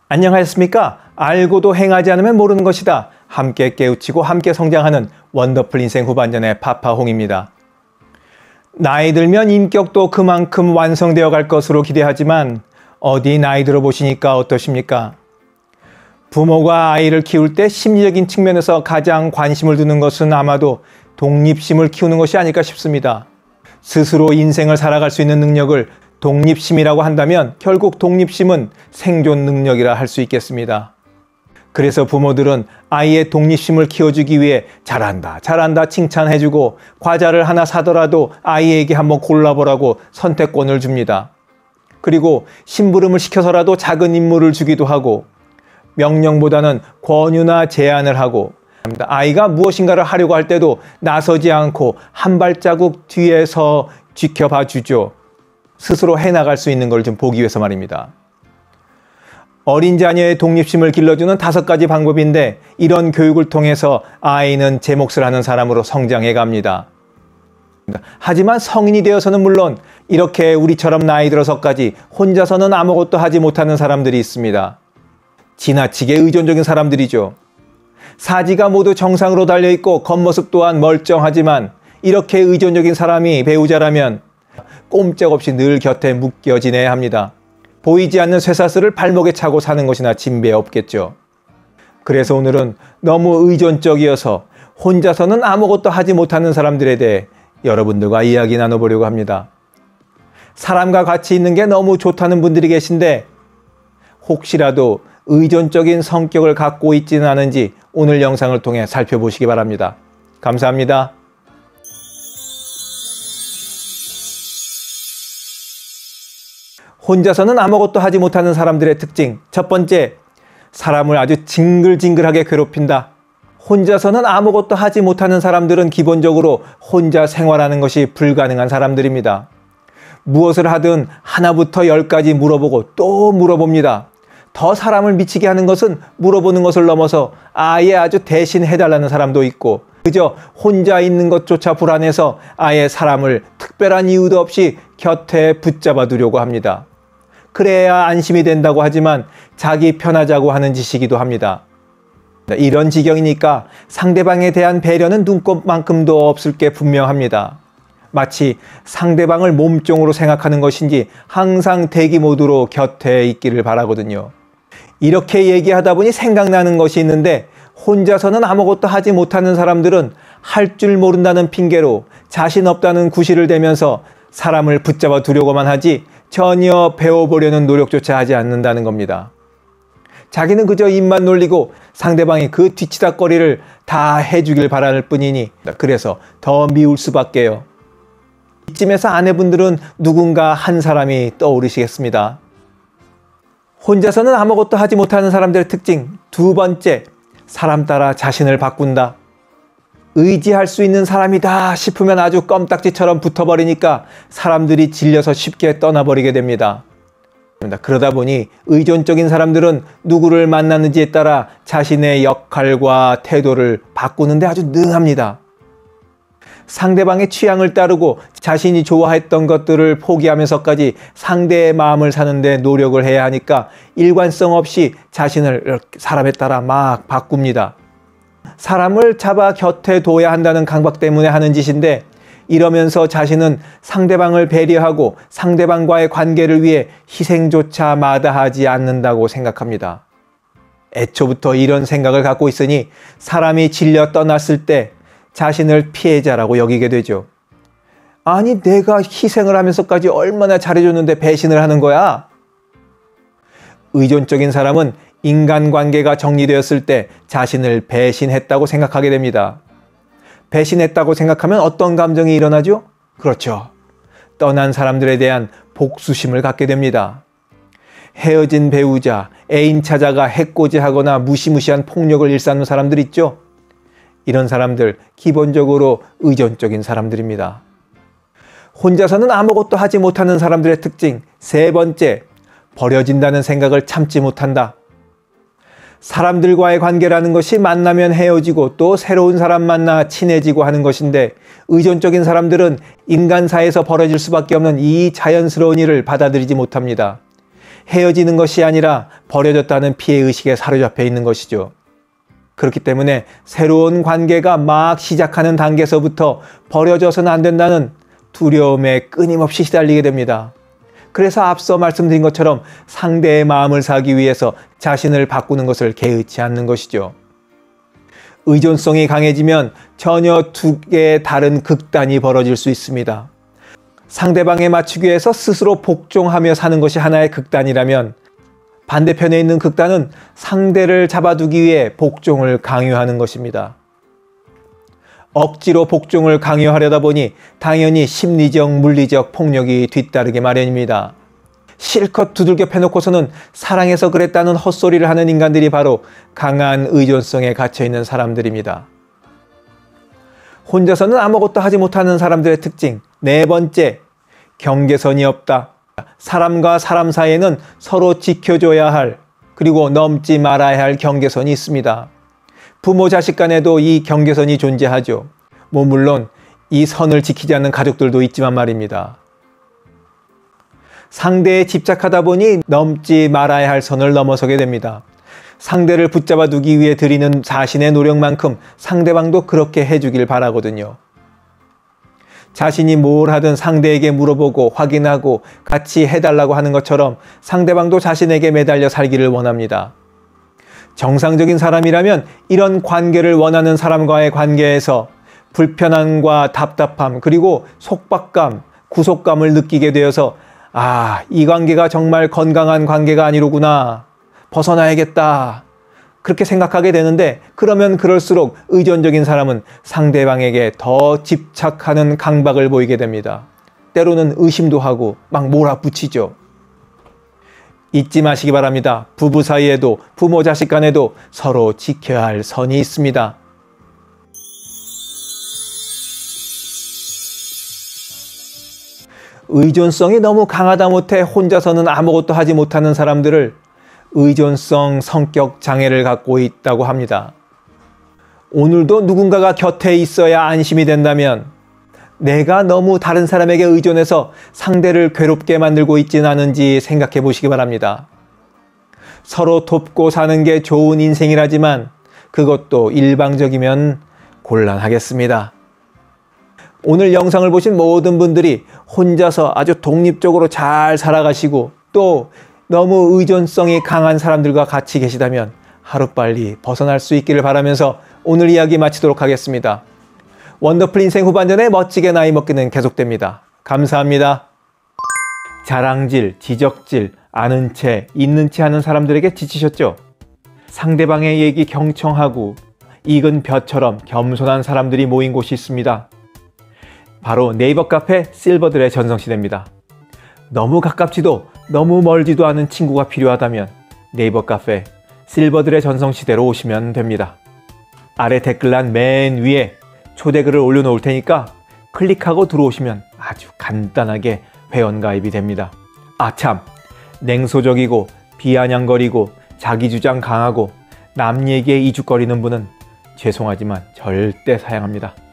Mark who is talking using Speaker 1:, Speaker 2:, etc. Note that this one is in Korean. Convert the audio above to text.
Speaker 1: 안녕하셨습니까? 알고도 행하지 않으면 모르는 것이다. 함께 깨우치고 함께 성장하는 원더풀 인생 후반전의 파파홍입니다. 나이 들면 인격도 그만큼 완성되어 갈 것으로 기대하지만 어디 나이 들어 보시니까 어떠십니까? 부모가 아이를 키울 때 심리적인 측면에서 가장 관심을 두는 것은 아마도 독립심을 키우는 것이 아닐까 싶습니다. 스스로 인생을 살아갈 수 있는 능력을 독립심이라고 한다면 결국 독립심은 생존 능력이라 할 수 있겠습니다. 그래서 부모들은 아이의 독립심을 키워주기 위해 잘한다, 잘한다 칭찬해주고 과자를 하나 사더라도 아이에게 한번 골라보라고 선택권을 줍니다. 그리고 심부름을 시켜서라도 작은 임무를 주기도 하고 명령보다는 권유나 제안을 하고 아이가 무엇인가를 하려고 할 때도 나서지 않고 한 발자국 뒤에서 지켜봐 주죠. 스스로 해나갈 수 있는 걸 좀 보기 위해서 말입니다. 어린 자녀의 독립심을 길러주는 5가지 방법인데 이런 교육을 통해서 아이는 제 몫을 하는 사람으로 성장해 갑니다. 하지만 성인이 되어서는 물론 이렇게 우리처럼 나이 들어서까지 혼자서는 아무것도 하지 못하는 사람들이 있습니다. 지나치게 의존적인 사람들이죠. 사지가 모두 정상으로 달려있고 겉모습 또한 멀쩡하지만 이렇게 의존적인 사람이 배우자라면 꼼짝없이 늘 곁에 묶여 지내야 합니다. 보이지 않는 쇠사슬을 발목에 차고 사는 것이나 진배 없겠죠. 그래서 오늘은 너무 의존적이어서 혼자서는 아무것도 하지 못하는 사람들에 대해 여러분들과 이야기 나눠보려고 합니다. 사람과 같이 있는 게 너무 좋다는 분들이 계신데 혹시라도 의존적인 성격을 갖고 있지는 않은지 오늘 영상을 통해 살펴보시기 바랍니다. 감사합니다. 혼자서는 아무것도 하지 못하는 사람들의 특징. 첫 번째, 사람을 아주 징글징글하게 괴롭힌다. 혼자서는 아무것도 하지 못하는 사람들은 기본적으로 혼자 생활하는 것이 불가능한 사람들입니다. 무엇을 하든 하나부터 10까지 물어보고 또 물어봅니다. 더 사람을 미치게 하는 것은 물어보는 것을 넘어서 아예 아주 대신 해달라는 사람도 있고 그저 혼자 있는 것조차 불안해서 아예 사람을 특별한 이유도 없이 곁에 붙잡아 두려고 합니다. 그래야 안심이 된다고 하지만 자기 편하자고 하는 짓이기도 합니다. 이런 지경이니까 상대방에 대한 배려는 눈꼽만큼도 없을 게 분명합니다. 마치 상대방을 몸종으로 생각하는 것인지 항상 대기 모드로 곁에 있기를 바라거든요. 이렇게 얘기하다 보니 생각나는 것이 있는데 혼자서는 아무것도 하지 못하는 사람들은 할 줄 모른다는 핑계로 자신 없다는 구실을 대면서 사람을 붙잡아 두려고만 하지 전혀 배워보려는 노력조차 하지 않는다는 겁니다. 자기는 그저 입만 놀리고 상대방이 그 뒤치다거리를 다 해주길 바랄 뿐이니 그래서 더 미울 수밖에요. 이쯤에서 아내분들은 누군가 한 사람이 떠오르시겠습니다. 혼자서는 아무것도 하지 못하는 사람들의 특징. 두 번째, 사람 따라 자신을 바꾼다. 의지할 수 있는 사람이다 싶으면 아주 껌딱지처럼 붙어버리니까 사람들이 질려서 쉽게 떠나버리게 됩니다. 그러다 보니 의존적인 사람들은 누구를 만나는지에 따라 자신의 역할과 태도를 바꾸는데 아주 능합니다. 상대방의 취향을 따르고 자신이 좋아했던 것들을 포기하면서까지 상대의 마음을 사는데 노력을 해야 하니까 일관성 없이 자신을 사람에 따라 막 바꿉니다. 사람을 잡아 곁에 둬야 한다는 강박 때문에 하는 짓인데 이러면서 자신은 상대방을 배려하고 상대방과의 관계를 위해 희생조차 마다하지 않는다고 생각합니다. 애초부터 이런 생각을 갖고 있으니 사람이 질려 떠났을 때 자신을 피해자라고 여기게 되죠. 아니 내가 희생을 하면서까지 얼마나 잘해줬는데 배신을 하는 거야? 의존적인 사람은 인간관계가 정리되었을 때 자신을 배신했다고 생각하게 됩니다. 배신했다고 생각하면 어떤 감정이 일어나죠? 그렇죠. 떠난 사람들에 대한 복수심을 갖게 됩니다. 헤어진 배우자, 애인 찾아가 해코지하거나 무시무시한 폭력을 일삼는 사람들 있죠? 이런 사람들 기본적으로 의존적인 사람들입니다. 혼자서는 아무것도 하지 못하는 사람들의 특징. 세 번째, 버려진다는 생각을 참지 못한다. 사람들과의 관계라는 것이 만나면 헤어지고 또 새로운 사람 만나 친해지고 하는 것인데 의존적인 사람들은 인간사에서 벌어질 수밖에 없는 이 자연스러운 일을 받아들이지 못합니다. 헤어지는 것이 아니라 버려졌다는 피해의식에 사로잡혀 있는 것이죠. 그렇기 때문에 새로운 관계가 막 시작하는 단계에서부터 버려져서는 안 된다는 두려움에 끊임없이 시달리게 됩니다. 그래서 앞서 말씀드린 것처럼 상대의 마음을 사기 위해서 자신을 바꾸는 것을 개의치 않는 것이죠. 의존성이 강해지면 전혀 두 개의 다른 극단이 벌어질 수 있습니다. 상대방에 맞추기 위해서 스스로 복종하며 사는 것이 하나의 극단이라면, 반대편에 있는 극단은 상대를 잡아두기 위해 복종을 강요하는 것입니다. 억지로 복종을 강요하려다 보니 당연히 심리적, 물리적 폭력이 뒤따르기 마련입니다. 실컷 두들겨 패놓고서는 사랑해서 그랬다는 헛소리를 하는 인간들이 바로 강한 의존성에 갇혀있는 사람들입니다. 혼자서는 아무것도 하지 못하는 사람들의 특징, 네 번째, 경계선이 없다. 사람과 사람 사이에는 서로 지켜줘야 할, 그리고 넘지 말아야 할 경계선이 있습니다. 부모 자식 간에도 이 경계선이 존재하죠. 물론 이 선을 지키지 않는 가족들도 있지만 말입니다. 상대에 집착하다 보니 넘지 말아야 할 선을 넘어서게 됩니다. 상대를 붙잡아 두기 위해 드리는 자신의 노력만큼 상대방도 그렇게 해주길 바라거든요. 자신이 뭘 하든 상대에게 물어보고 확인하고 같이 해달라고 하는 것처럼 상대방도 자신에게 매달려 살기를 원합니다. 정상적인 사람이라면 이런 관계를 원하는 사람과의 관계에서 불편함과 답답함, 그리고 속박감, 구속감을 느끼게 되어서 이 관계가 정말 건강한 관계가 아니로구나, 벗어나야겠다, 그렇게 생각하게 되는데, 그러면 그럴수록 의존적인 사람은 상대방에게 더 집착하는 강박을 보이게 됩니다. 때로는 의심도 하고 막 몰아붙이죠. 잊지 마시기 바랍니다. 부부 사이에도 부모 자식 간에도 서로 지켜야 할 선이 있습니다. 의존성이 너무 강하다 못해 혼자서는 아무것도 하지 못하는 사람들을 의존성 성격 장애를 갖고 있다고 합니다. 오늘도 누군가가 곁에 있어야 안심이 된다면, 내가 너무 다른 사람에게 의존해서 상대를 괴롭게 만들고 있지는 않은지 생각해 보시기 바랍니다. 서로 돕고 사는 게 좋은 인생이라지만 그것도 일방적이면 곤란하겠습니다. 오늘 영상을 보신 모든 분들이 혼자서 아주 독립적으로 잘 살아가시고, 또 너무 의존성이 강한 사람들과 같이 계시다면 하루빨리 벗어날 수 있기를 바라면서 오늘 이야기 마치도록 하겠습니다. 원더풀 인생 후반전에 멋지게 나이 먹기는 계속됩니다. 감사합니다. 자랑질, 지적질, 아는 채, 있는 채 하는 사람들에게 지치셨죠? 상대방의 얘기 경청하고 익은 벼처럼 겸손한 사람들이 모인 곳이 있습니다. 바로 네이버 카페 실버들의 전성시대입니다. 너무 가깝지도 너무 멀지도 않은 친구가 필요하다면 네이버 카페 실버들의 전성시대로 오시면 됩니다. 아래 댓글란 맨 위에 초대글을 올려놓을 테니까 클릭하고 들어오시면 아주 간단하게 회원가입이 됩니다. 참, 냉소적이고 비아냥거리고 자기주장 강하고 남 얘기에 이죽거리는 분은 죄송하지만 절대 사양합니다.